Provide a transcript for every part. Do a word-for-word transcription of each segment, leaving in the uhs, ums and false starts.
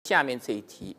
下面这一题，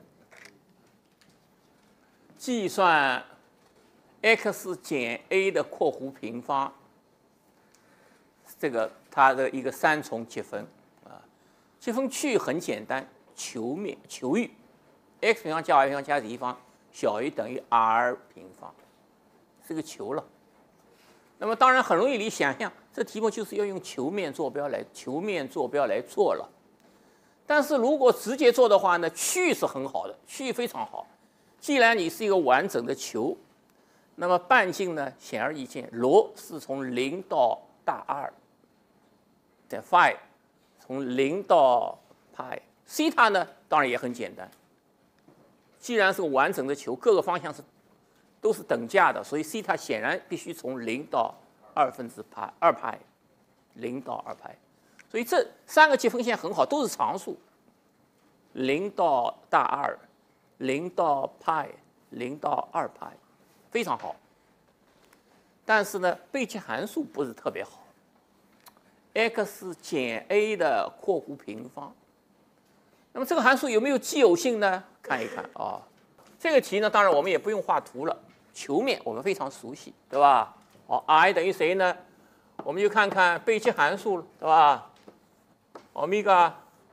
计算 x 减 a 的括弧平方，这个它的一个三重积分啊，积分区域很简单，求面求域 x 平方加 y 平方加 z 平方小于等于 r 平方，是个求了。那么当然很容易你想象，这题目就是要用球面坐标来球面坐标来做了。但是如果直接做的话呢，区域是很好的，区域非常好。既然你是一个完整的球，那么半径呢，显而易见，罗是从零到大二，在 phi 从零到派，西塔呢当然也很简单。既然是个完整的球，各个方向是都是等价的，所以西塔显然必须从零到二分之派二派，零到二派。所以这三个积分线很好，都是常数，零到大二，零到派，零到二派，非常好。但是呢，贝奇函数不是特别好。x 减 a 的括弧平方，那么这个函数有没有奇偶性呢？看一看啊。这个题呢，当然我们也不用画图了，球面我们非常熟悉，对吧？好 ，i 等于谁呢？我们就看看贝奇函数了，对吧？欧米伽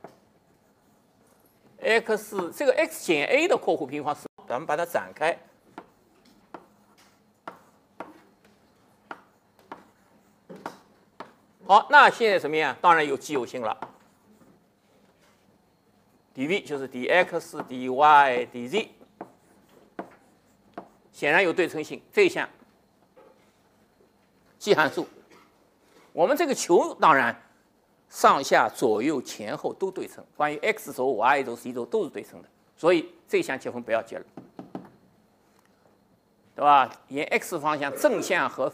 x 这个 x 减 a 的括弧平方是，咱们把它展开。好，那现在怎么样？当然有奇偶性了。dv 就是 dx dy dz， 显然有对称性。这一项奇函数，我们这个球当然。上下左右前后都对称，关于 x 轴、y 轴、z 轴都是对称的，所以这项积分不要解了，对吧？沿 x 方向正向和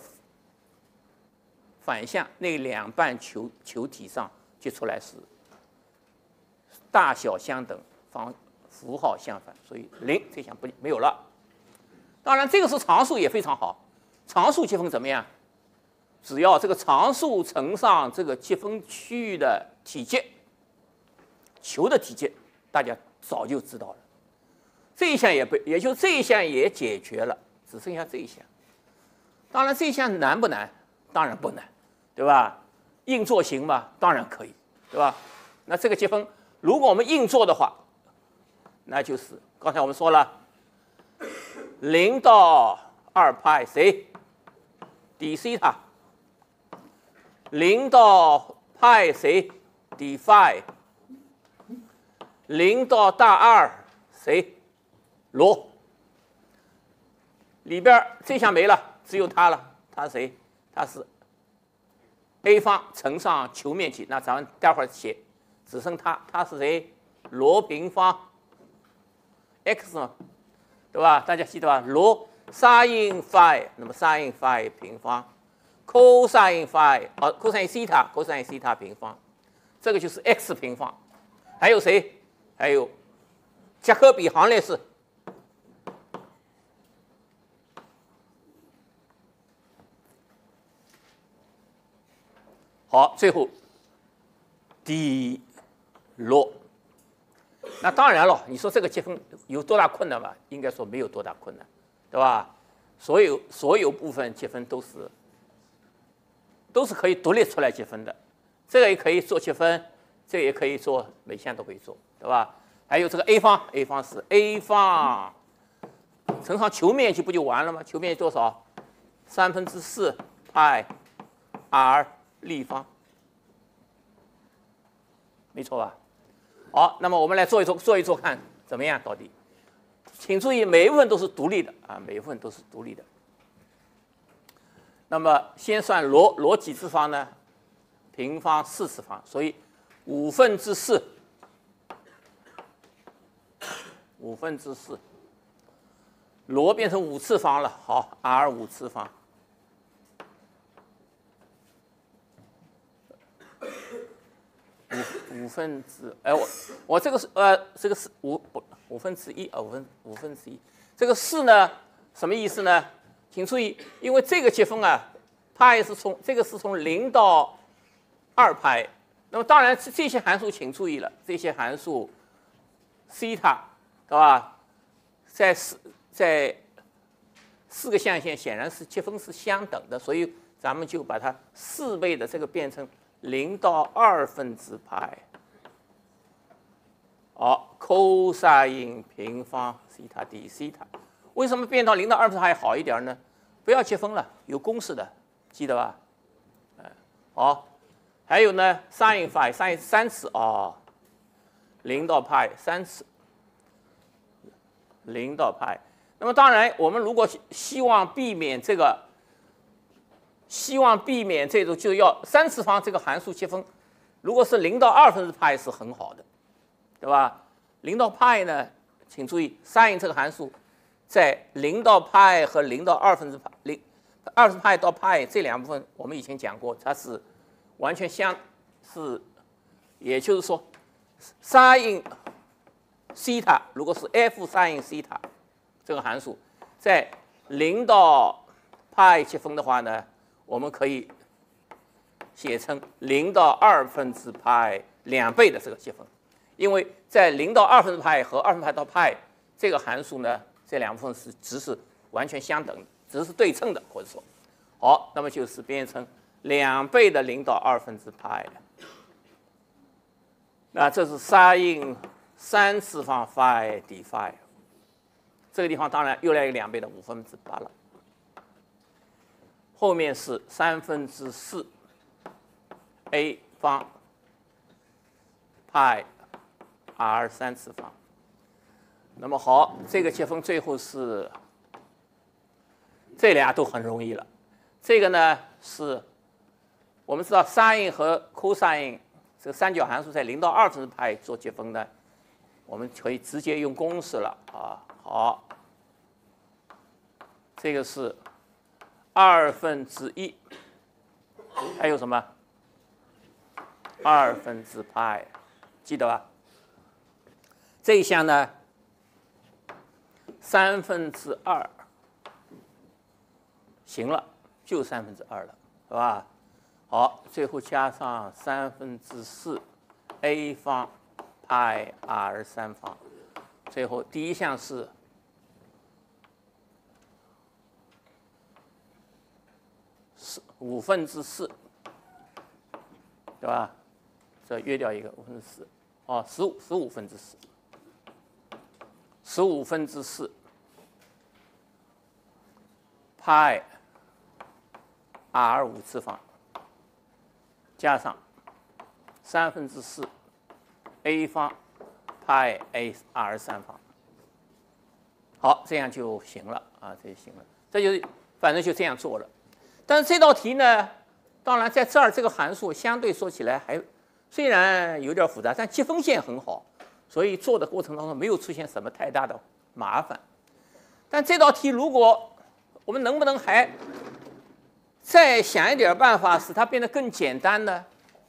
反向那两半球球体上结出来是大小相等，方符号相反，所以零这项不没有了。当然，这个是常数也非常好，常数积分怎么样？只要这个常数乘上这个积分区域的体积，球的体积，大家早就知道了。这一项也被，也就这一项也解决了，只剩下这一项。当然，这一项难不难？当然不难，对吧？硬做行吗？当然可以，对吧？那这个积分，如果我们硬做的话，那就是刚才我们说了，零到二派谁 d 西塔。零到派谁 d phi， 零到大二谁罗，里边这项没了，只有它了，它是谁？它是 a 方乘上球面积，那咱们待会儿写，只剩它，它是谁？罗平方 x 嘛，对吧？大家记得吧？罗 sin phi， 那么 sin phi 平方。cosine phi 啊 ，cosine theta cosine theta 平方，这个就是 x 平方。还有谁？还有加科比行列式。好，最后 d 罗。那当然了，你说这个积分有多大困难吧？应该说没有多大困难，对吧？所有所有部分积分都是。都是可以独立出来积分的，这个也可以做积分，这个也可以做，每项都可以做，对吧？还有这个 a 方 ，a 方是 a 方乘上球面积不就完了吗？球面积多少？三分之四派 r 立方，没错吧？好，那么我们来做一做，做一做看怎么样？到底，请注意每一部分都是独立的啊，每一部分都是独立的。那么先算罗罗几次方呢？平方四次方，所以五分之四，五分之四，罗变成五次方了。好 ，r 五次方，五五分之哎我我这个是呃这个是五五分之一啊五分五分之一，这个四呢什么意思呢？请注意，因为这个积分啊，派是从这个是从零到二派，那么当然这些函数请注意了，这些函数西塔，对吧？在四在四个象限显然是积分是相等的，所以咱们就把它四倍的这个变成零到二分之派。好 ，cosine 平方西塔 d 西塔，为什么变到零到二分之派好一点呢？不要积分了，有公式的，记得吧？哎，好。还有呢 ，sin phi sin 三次哦，零到派三次，零到派。那么当然，我们如果希望避免这个，希望避免这种就要三次方这个函数积分，如果是零到二分之派是很好的，对吧？零到派呢，请注意 sin 这个函数在零到派和零到二分之派零二分之派到派这两部分，我们以前讲过，它是。完全相是，也就是说 ，sin 西塔如果是 f sin 西塔这个函数，在零到派积分的话呢，我们可以写成零到二分之派两倍的这个积分，因为在零到二分之派和二分派到派这个函数呢，这两部分是值是完全相等的，值是对称的，或者说，好，那么就是变成。两倍的零到二分之派，那这是 sin 三次方 phi d phi， 这个地方当然又来一个两倍的五分之八了。后面是三分之四 a 方派 r 三次方。那么好，这个积分最后是这俩都很容易了。这个呢是。我们知道 sin 和 cosine 这个三角函数在零到二分之派做积分呢，我们可以直接用公式了啊。好，这个是二分之一，还有什么？二分之派，记得吧？这一项呢，三分之二，行了，就三分之二了，是吧？好，最后加上三分之四 a 方派 r 三方，最后第一项是四五分之四，对吧？这约掉一个五分之四，哦，十五十五分之四，十五分之四派 r 五次方。加上三分之四 a 方派 a r 三方，好，这样就行了啊，这就行了，这就是反正就这样做了。但是这道题呢，当然在这儿这个函数相对说起来还虽然有点复杂，但积分线很好，所以做的过程当中没有出现什么太大的麻烦。但这道题如果我们能不能还再想一点办法，使它变得更简单呢？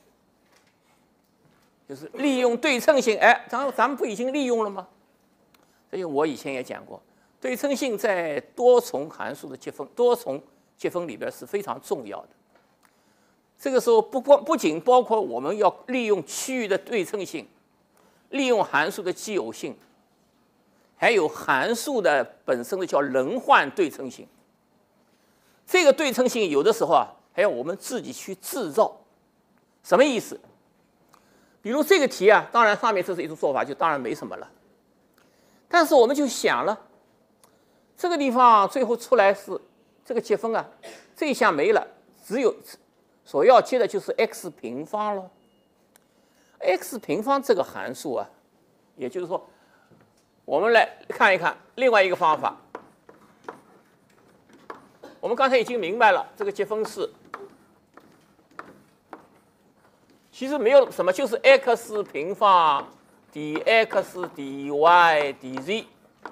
就是利用对称性。哎，咱咱们不已经利用了吗？这就我以前也讲过，对称性在多重函数的积分、多重积分里边是非常重要的。这个时候不光不仅包括我们要利用区域的对称性，利用函数的奇偶性，还有函数的本身的叫能换对称性。这个对称性有的时候啊，还要我们自己去制造。什么意思？比如这个题啊，当然上面这是一种做法，就当然没什么了。但是我们就想了，这个地方最后出来是这个积分啊，这一项没了，只有所要接的就是 x 平方了。x 平方这个函数啊，也就是说，我们来看一看另外一个方法。我们刚才已经明白了，这个积分是其实没有什么，就是 x 平方 dx dy dz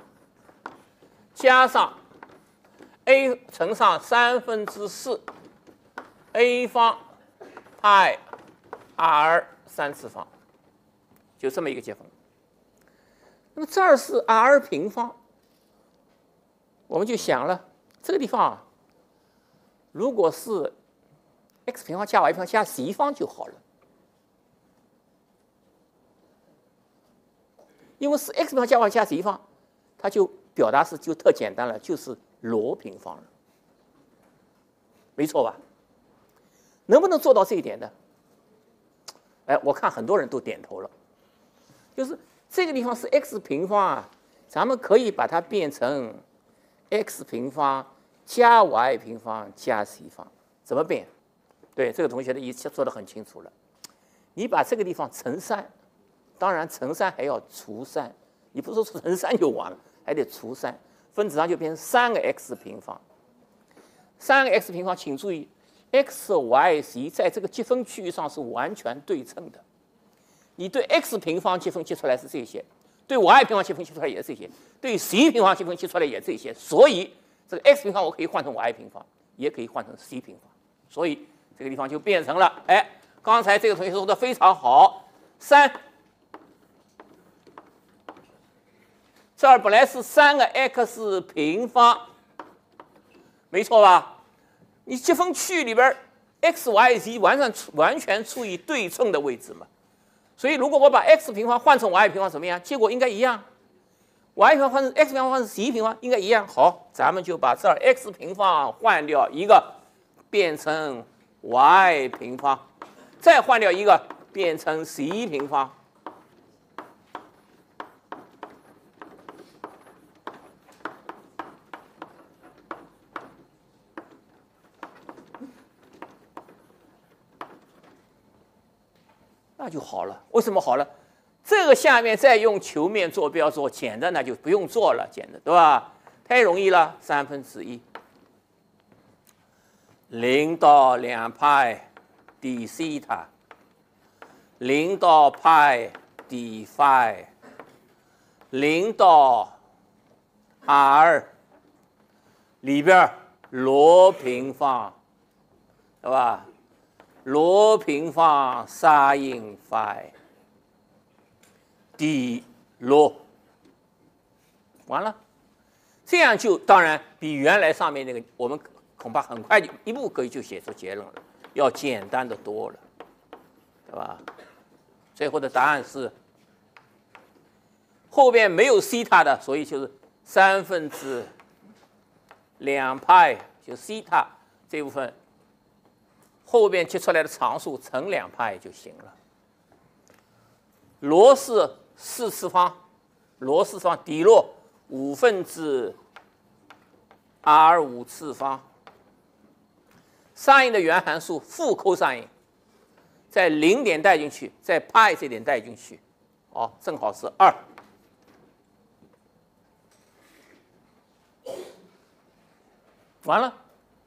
加上 a 乘上三分之四 a 方派 r 三次方，就这么一个积分。那么这儿是 r 平方，我们就想了，这个地方啊，如果是 x 平方加 y 平方加 z 方就好了。 因为是 x 平方加 y 加 z 方，它就表达式就特简单了，就是罗平方了，没错吧？能不能做到这一点呢？哎，我看很多人都点头了，就是这个地方是 x 平方啊，咱们可以把它变成 x 平方加 y 平方加 z 方，怎么变？对，这个同学的意思说得很清楚了。你把这个地方乘三，当然乘三还要除三，你不是说乘三就完了，还得除三，分子上就变成三个 x 平方。三个 x 平方，请注意 ，x、y、z 在这个积分区域上是完全对称的。你对 x 平方积分积出来是这些，对 y 平方积分积出来也是这些，对 z 平方积分积出来也是这些。所以这个 x 平方我可以换成 y 平方，也可以换成 c 平方。所以这个地方就变成了，哎，刚才这个同学说的非常好，三，这儿本来是三个 x 平方，没错吧？你积分区里边 x、y、z 完全完全处于对称的位置嘛，所以如果我把 x 平方换成 y 平方怎么样？结果应该一样。y 平方换成 x 平方换成 z 平方应该一样。好，咱们就把这儿 x 平方换掉一个，变成 y 平方，再换掉一个，变成 c 平方。那就好了。为什么好了？这个下面再用球面坐标做，简单那就不用做了，简单对吧？太容易了，三分之一，零到两派 d 西塔，零到派 d phi，零到 r 里边罗平方，对吧？罗平方 sin phi d 罗，完了，这样就当然比原来上面那个我们恐怕很快就一步可以就写出结论了，要简单的多了，对吧？最后的答案是后边没有西塔的，所以就是三分之两派就西塔这部分。后边提出来的常数乘两派就行了。罗是四次方，罗四次方底落五分之 r 五次方。sin的原函数负 cos， 在零点带进去，在派这点带进去，哦，正好是二。完了。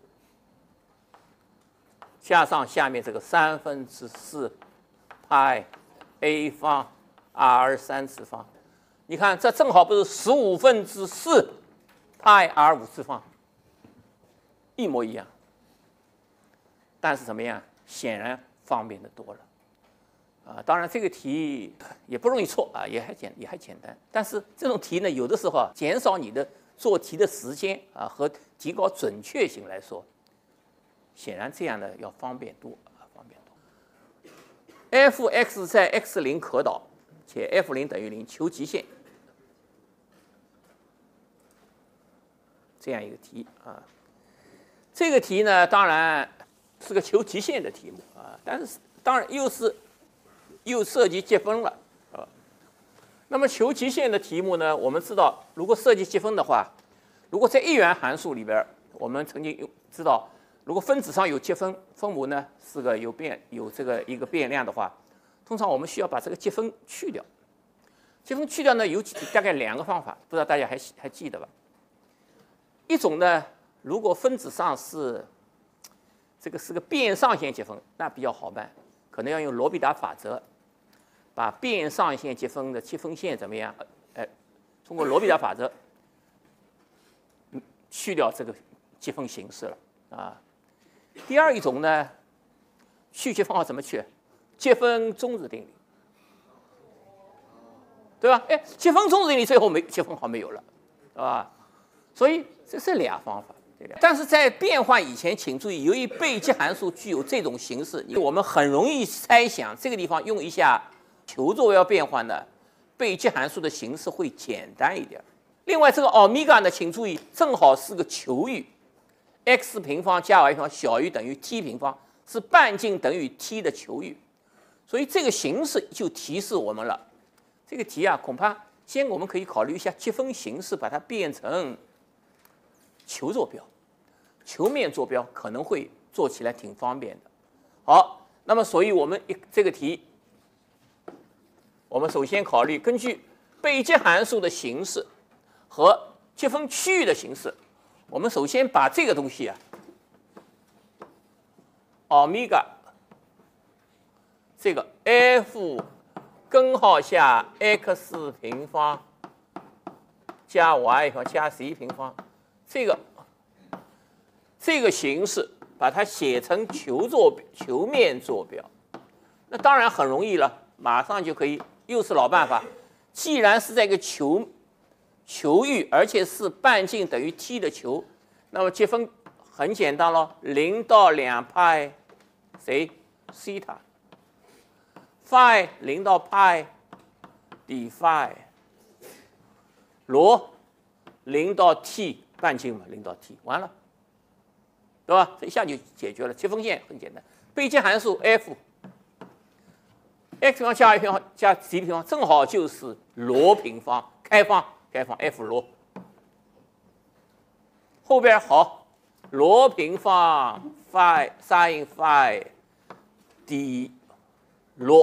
加上下面这个三分之四派 a 方 r 三次方，你看这正好不是十五分之四派 r 五次方，一模一样。但是怎么样？显然方便的多了。啊，当然这个题也不容易错啊，也还简也还简单。但是这种题呢，有的时候啊，减少你的做题的时间啊，和提高准确性来说。显然这样的要方便多啊，方便多。f(x) 在 x 零可导，且 f 零等于零，求极限。这样一个题啊，这个题呢，当然是个求极限的题目啊，但是当然又是又涉及积分了啊。那么求极限的题目呢，我们知道，如果涉及积分的话，如果在一元函数里边，我们曾经有知道。如果分子上有积分，分母呢是个有变有这个一个变量的话，通常我们需要把这个积分去掉。积分去掉呢有大概两个方法，不知道大家还还记得吧？一种呢，如果分子上是这个是个变上限积分，那比较好办，可能要用罗必达法则，把变上限积分的积分线怎么样？哎，通过罗必达法则去掉这个积分形式了啊。第二一种呢，去积方法怎么去？积分中值定理，对吧？哎，积分中值定理最后没积分号没有了，是吧？所以这是俩方法，对的。但是在变换以前，请注意，由于倍积函数具有这种形式，我们很容易猜想这个地方用一下球坐标变换呢， 被积函数的形式会简单一点。另外，这个欧米伽呢，请注意，正好是个求域 ，x 平方加 y 平方小于等于 t 平方，是半径等于 t 的求域，所以这个形式就提示我们了。这个题啊，恐怕先我们可以考虑一下积分形式，把它变成球坐标、球面坐标，可能会做起来挺方便的。好，那么所以我们这个题，我们首先考虑根据被积函数的形式和积分区域的形式，我们首先把这个东西啊，欧米伽这个 f 根号下 x 平方加 y 平方加 c 平方，这个这个形式把它写成球坐球面坐标，那当然很容易了，马上就可以，又是老办法。既然是在一个球球域，而且是半径等于 t 的球，那么积分很简单咯，零到两派谁西塔 phi 零到派 d phi 罗零到 t 半径嘛，零到 t 完了，对吧？这一下就解决了。积分线很简单，被积函数 f x 平方加 y 平方加 c 平方正好就是罗平方，开放开放 f 罗，后边好罗平方 phi sin phi d 罗，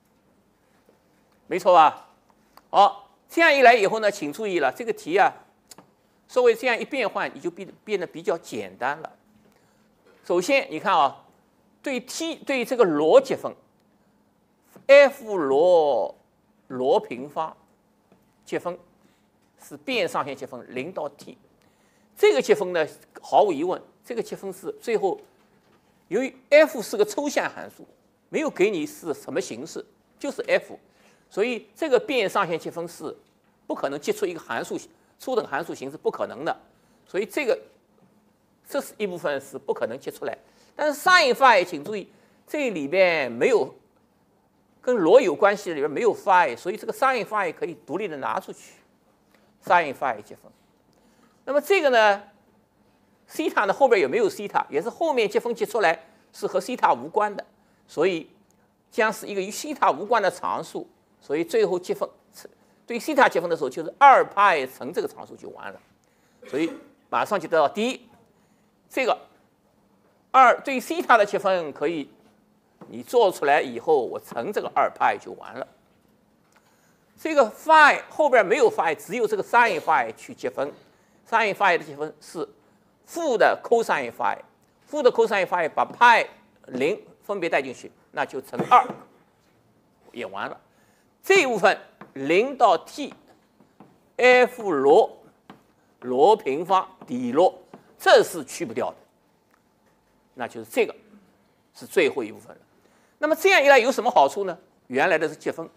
没错吧？好，这样一来以后呢，请注意了，这个题啊，稍微这样一变换，你就变变得比较简单了。首先你看啊，对 t 对这个罗积分 f 罗罗平方积分是变上限积分零到 t， 这个积分呢，毫无疑问，这个积分是最后由于 f 是个抽象函数，没有给你是什么形式，就是 f， 所以这个变上限积分是不可能计出一个函数初等函数形式，不可能的，所以这个这是一部分是不可能计出来。但是 sin phi 请注意，这里边没有跟罗有关系的里边没有 phi， 所以这个 sin phi 可以独立的拿出去 sin phi 积分。那么这个呢，西塔呢后边有没有西塔，也是后面积分计出来是和西塔无关的，所以将是一个与西塔无关的常数，所以最后积分对西塔积分的时候就是二派乘这个常数就完了，所以马上就得到第一，这个二对西塔的积分可以你做出来以后，我乘这个二派就完了。这个 phi 后边没有 phi， 只有这个 sin phi 去积分。sin phi 的积分是负的 cosine phi， 负的 cosine phi 把派零分别带进去，那就乘二也完了。这一部分零到 t f 罗罗平方 d 罗，这是去不掉的，那就是这个是最后一部分了。那么这样一来有什么好处呢？原来的是积分，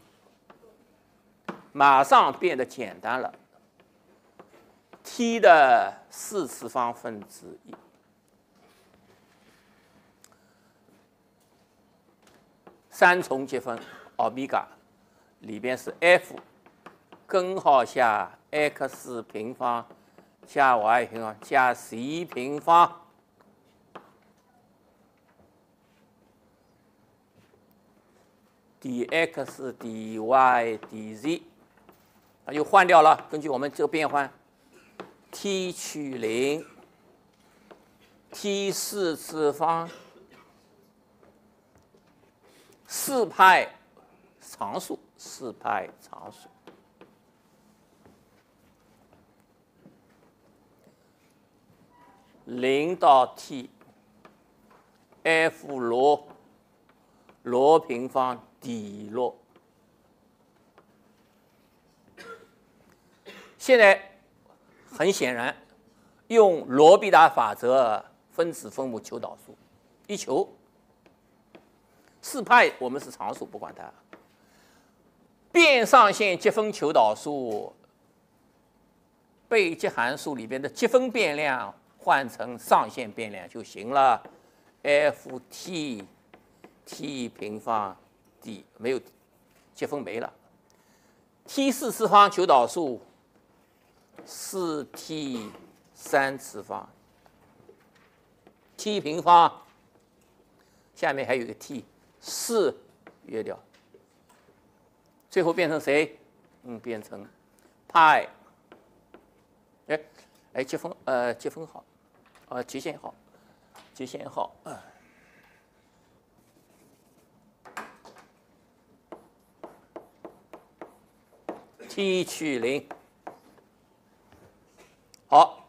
马上变得简单了。t 的四次方分之一，三重积分欧米伽里边是 f 根号下 x 平方加 y 平方加 c 平方。dx dy dz， 那就换掉了。根据我们这个变换 ，t 取零 ，t 四次方，四派常数，四派常数，零到 t f 罗罗平方。d 罗，现在很显然，用罗必达法则分子分母求导数，一求四派我们是常数，不管它。变上限积分求导数，被积函数里边的积分变量换成上限变量就行了 ，f t t 平方。d 没有积分没了， t 四次方求导数，四 t 三次方 ，t 平方，下面还有一个 t 四约掉，最后变成谁？嗯，变成派。哎哎，积分呃积分号，呃极限号，极限号啊。t 取零，好，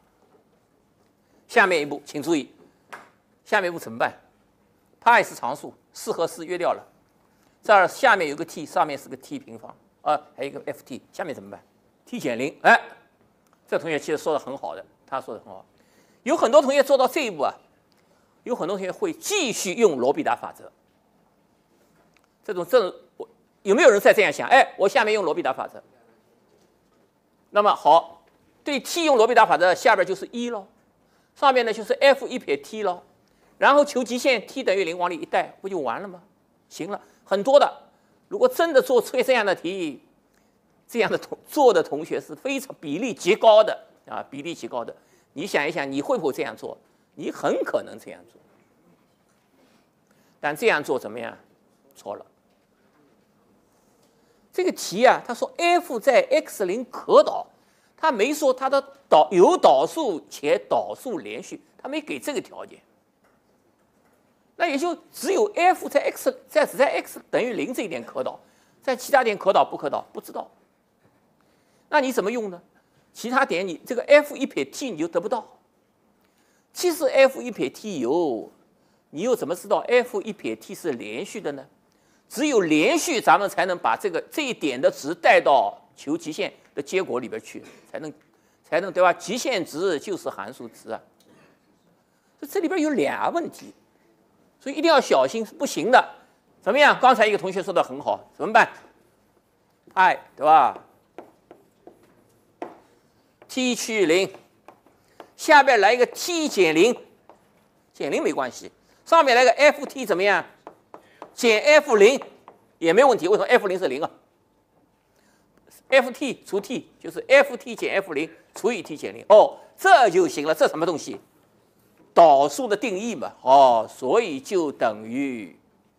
下面一步请注意，下面一步怎么办？派是常数，四和四约掉了，这儿下面有个 t， 上面是个 t 平方，啊，还有一个 ft， 下面怎么办 ？t 减零，哎，这同学其实说的很好的，他说的很好。有很多同学做到这一步啊，有很多同学会继续用罗必达法则。这种这种，有没有人再这样想？哎，我下面用罗必达法则。那么好，对 t 用罗必达法则，下边就是一咯，上面呢就是 f 一撇 t 咯，然后求极限 t 等于零往里一带，不就完了吗？行了，很多的。如果真的做出这样的题，这样的同做的同学是非常比例极高的啊，比例极高的。你想一想，你会不会这样做？你很可能这样做，但这样做怎么样？错了。这个题啊，他说 f 在 x 零可导，他没说它的导有导数且导数连续，他没给这个条件。那也就只有 f 在 x 在只在 x 等于零这一点可导，在其他点可导不可导不知道。那你怎么用呢？其他点你这个 f 一撇 t 你就得不到。其实 f 一撇 t 有，你又怎么知道 f 一撇 t 是连续的呢？只有连续，咱们才能把这个这一点的值带到求极限的结果里边去，才能才能对吧？极限值就是函数值啊。这这里边有俩问题，所以一定要小心，是不行的。怎么样？刚才一个同学说的很好，怎么办？派对吧 ？t 趋于零，下边来一个 t 减零，减零没关系，上面来个 ft 怎么样？减 f 零也没问题，为什么 f 零是零啊 ？ft 除 t 就是 ft 减 f 零除以 t 减零，哦，这就行了。这什么东西？导数的定义嘛，哦，所以就等于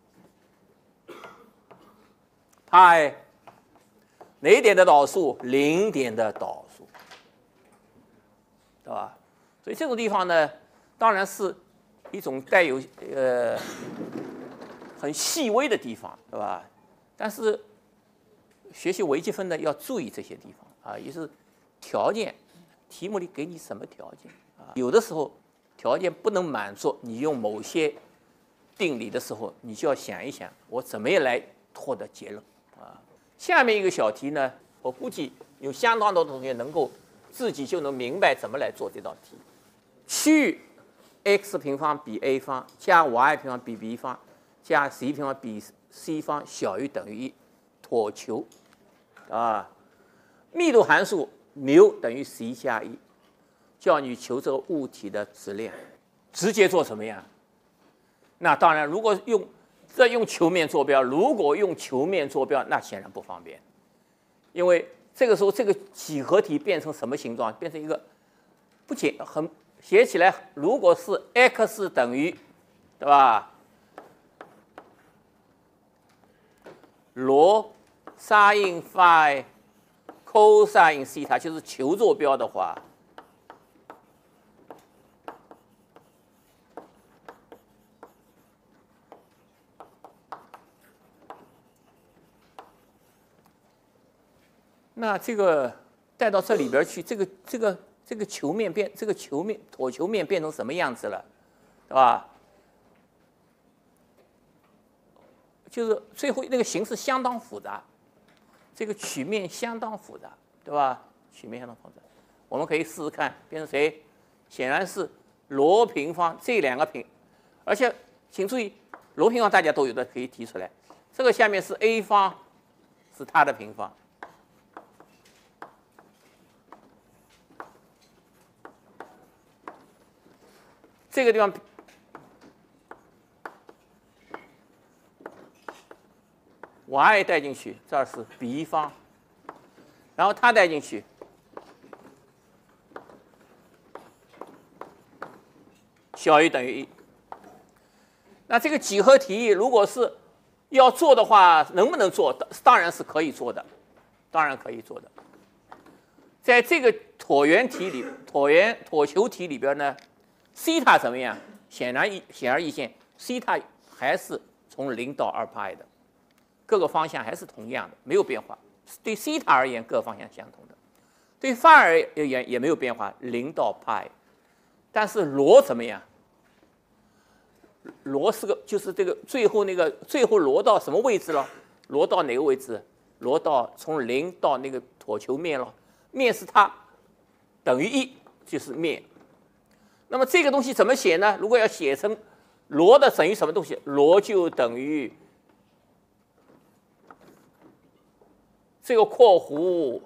派哪一点的导数？零点的导数，对吧？所以这种地方呢，当然是一种带有呃。很细微的地方，对吧？但是学习微积分呢，要注意这些地方啊，也是条件，题目里给你什么条件啊？有的时候条件不能满足，你用某些定理的时候，你就要想一想，我怎么样来获得结论啊？下面一个小题呢，我估计有相当多的同学能够自己就能明白怎么来做这道题。区域 x 平方比 a 方加 y 平方比 b 方。加 c 平方比 c 方小于等于一，椭求，啊，密度函数缪等于 c 加一，叫你求这个物体的质量，直接做什么样？那当然，如果用这用球面坐标，如果用球面坐标，那显然不方便，因为这个时候这个几何体变成什么形状？变成一个不简很写起来，如果是 x 等于，对吧？罗 sin phi cosine theta 就是球坐标的话，那这个带到这里边去，这个这个这个球面变这个球面椭球面变成什么样子了，对吧？就是最后那个形式相当复杂，这个曲面相当复杂，对吧？曲面相当复杂，我们可以试试看变成谁？显然是罗平方这两个平，而且请注意，罗平方大家都有的可以提出来。这个下面是 a 方，是它的平方。这个地方。y 带进去，这儿是 b 方， 然后它带进去，小于等于一。那这个几何题如果是要做的话，能不能做？当然是可以做的，当然可以做的。在这个椭圆题里，椭圆椭球题里边呢，西塔怎么样？显然易显而易见，西塔还是从零到二派的，各个方向还是同样的，没有变化。对西塔而言，各个方向相同的；对范而言也没有变化，零到派。但是罗怎么样？罗是个，就是这个最后那个最后罗到什么位置了？罗到哪个位置？罗到从零到那个椭球面了。面是它等于一，就是面。那么这个东西怎么写呢？如果要写成罗的等于什么东西？罗就等于这个括弧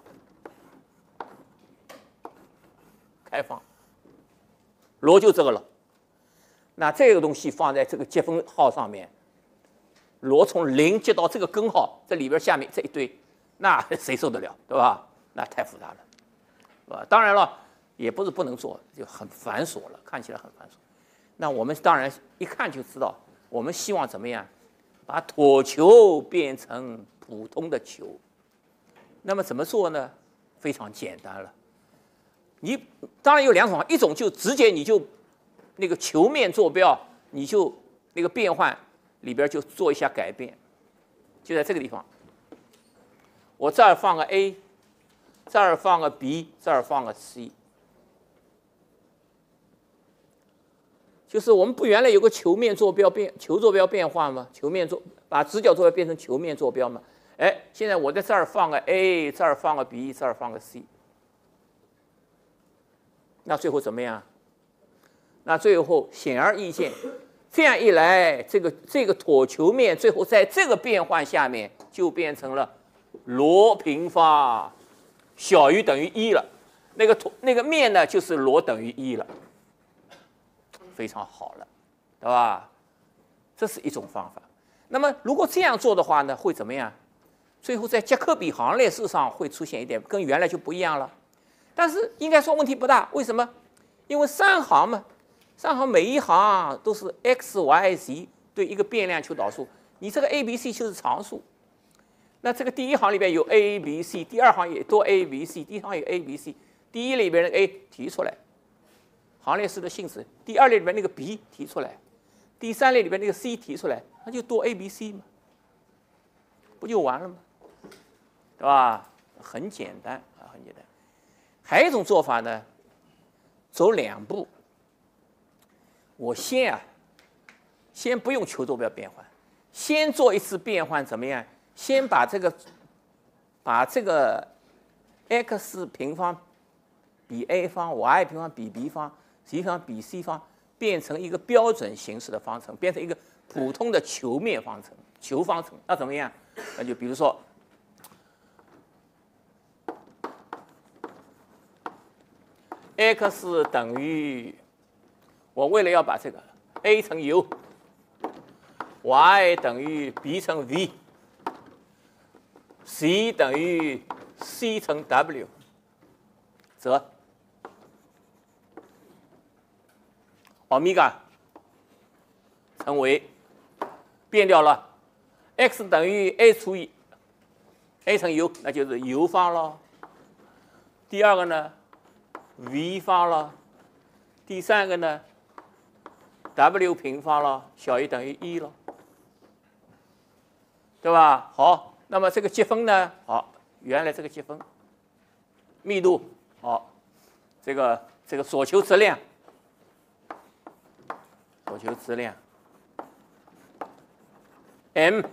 开放，罗就这个了。那这个东西放在这个积分号上面，罗从零接到这个根号，这里边下面这一堆，那谁受得了，对吧？那太复杂了，是吧？当然了，也不是不能做，就很繁琐了，看起来很繁琐。那我们当然一看就知道，我们希望怎么样，把椭球变成普通的球。那么怎么做呢？非常简单了。你当然有两种，一种就直接你就那个球面坐标，你就那个变换里边就做一下改变，就在这个地方，我这儿放个 A， 这儿放个 B， 这儿放个 C。就是我们不原来有个球面坐标变球坐标变换吗？球面坐把直角坐标变成球面坐标吗？哎，现在我在这儿放个 A， 这儿放个 B， 这儿放个 C。那最后怎么样？那最后显而易见，这样一来，这个这个椭球面最后在这个变换下面就变成了罗平方小于等于一了。那个椭那个面呢，就是罗等于一了，非常好了，对吧？这是一种方法。那么如果这样做的话呢，会怎么样？最后在杰克比行列式上会出现一点跟原来就不一样了。但是应该说问题不大，为什么？因为三行嘛，三行每一行都是 x y z 对一个变量求导数，你这个 a b c 就是常数。那这个第一行里边有 a b c， 第二行也多 a b c， 第一行有 a b c， 第一里边的 a 提出来，行列式的性质；第二列里边那个 b 提出来，第三列里边那个 c 提出来，那就多 a b c 嘛，不就完了吗？对吧？很简单啊，很简单。还有一种做法呢，走两步。我先啊，先不用球坐标变换，先做一次变换，怎么样？先把这个把这个 x 平方比 a 方 ，y 平方比 b 方 ，z 平方比 c 方变成一个标准形式的方程，变成一个普通的球面方程、球方程。那怎么样？那就比如说。x 等于，我为了要把这个 a 乘 u，y 等于 b 乘 v，c 等于 c 乘 w， 则欧米伽成为变掉了 x 等于 a 除以 a 乘 u， 那就是 u 方了。第二个呢？ v 方了，第三个呢 ，w 平方了，小于等于一了，对吧？好，那么这个积分呢？好，原来这个积分密度，好，这个这个所求质量，所求质量 m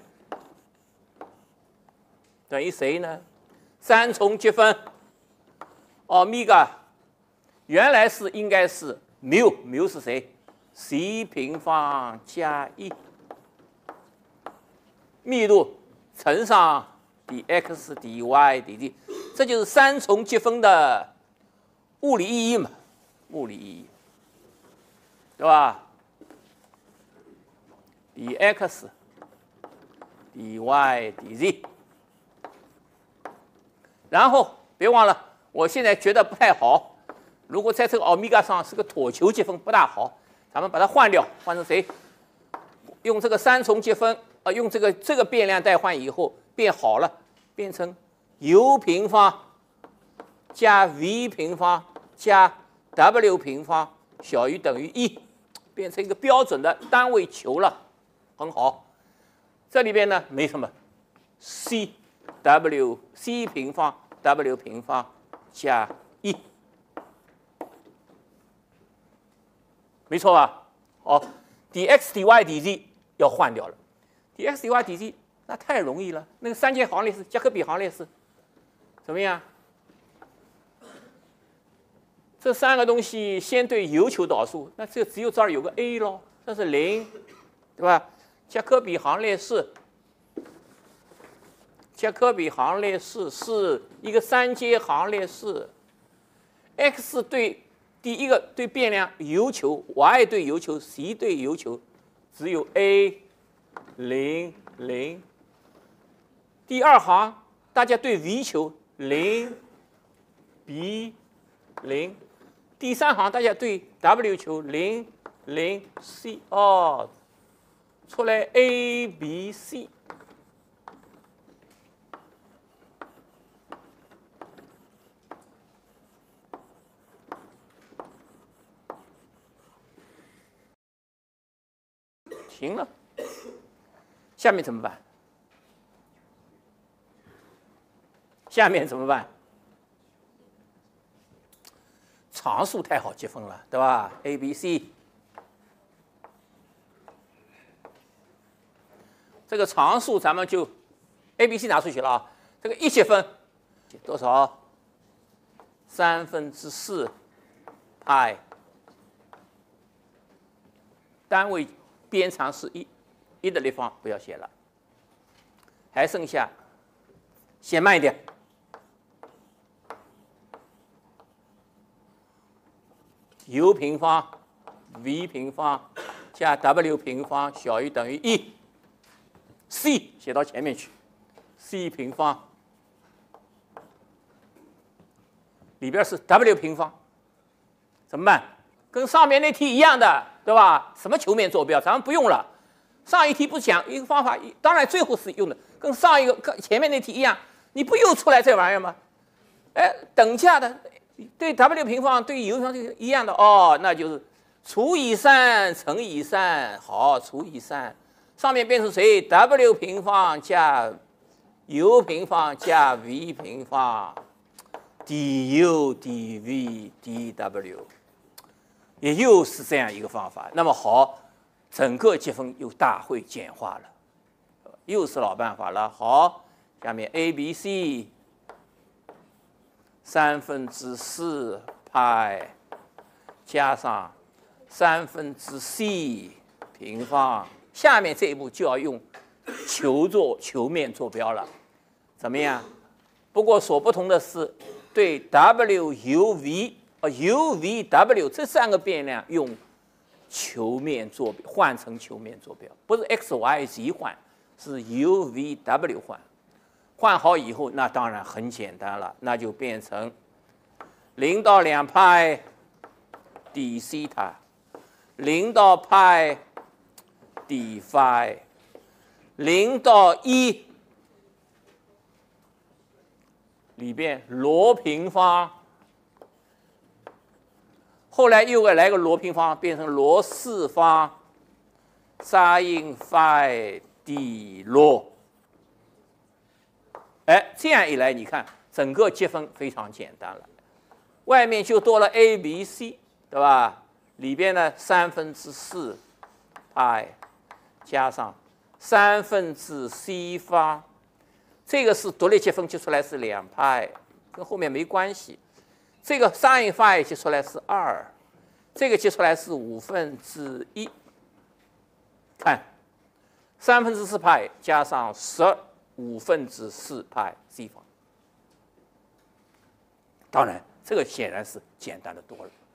等于谁呢？三重积分欧米伽。 原来是应该是缪，缪是谁 ？c 平方加一，密度乘上 dx dy dt， 这就是三重积分的物理意义嘛？物理意义，对吧 ？dx dy dz， 然后别忘了，我现在觉得不太好。如果在这个欧米伽上是个椭球积分，不大好，咱们把它换掉，换成谁？用这个三重积分，呃，用这个这个变量代换以后变好了，变成 u 平方加 v 平方加 w 平方小于等于一，变成一个标准的单位球了，很好。这里边呢没什么 c w c 平方 w 平方加一，没错吧？好 ，dx dy dz 要换掉了 ，dx dy dz 那太容易了，那个三阶行列式、加科比行列式，怎么样？这三个东西先对有求导数，那这只有这儿有个 a 咯，这是零，对吧？加科比行列式，加科比行列式是一个三阶行列式 ，x 对第一个对变量有求 ，y 对有求 ，c 对有求，只有 a 零零。第二行大家对 v 求零 b 零。第三行大家对 w 求零零 c 哦，出来 a b c， 行了，下面怎么办？下面怎么办？常数太好积分了，对吧 ？a b c， 这个常数咱们就 a b c 拿出去了啊。这个一积分多少？三分之四派，单位边长是一，一的立方不要写了，还剩下写慢一点。u 平方 v 平方加 w 平方小于等于一 ，c 写到前面去 ，c 平方里边是 w 平方，怎么办？跟上面那题一样的，对吧？什么球面坐标，咱们不用了。上一题不讲一个方法，当然最后是用的，跟上一个跟前面那题一样，你不又出来这玩意儿吗？哎，等价的。对 w 平方对 u 平方一样的哦，那就是除以三乘以三，好，除以三，上面变成谁 ？w 平方加 u 平方加 v 平方 du dv dw， 也又是这样一个方法。那么好，整个积分又大会简化了，又是老办法了。好，下面 a b c。三分之四派加上三分之 c 平方，下面这一步就要用球坐球面坐标了，怎么样？不过所不同的是，对 w u v 啊 u v w 这三个变量用球面坐标换成球面坐标，不是 x y z 换，是 u v w 换。换好以后，那当然很简单了，那就变成零到两派 d 西塔，零到派 d phi， 零到一里边罗平方，后来又来个罗平方，变成罗四方 sin phi d 罗。哎，这样一来，你看整个积分非常简单了，外面就多了 a b c， 对吧？里边呢三分之四派加上三分之 c 方，这个是独立积分积出来是两派，跟后面没关系。这个 sin phi 积出来是二，这个积出来是五分之一。看，三分之四派加上十二。五分之四派 c 方，当然这个显然是简单的多了。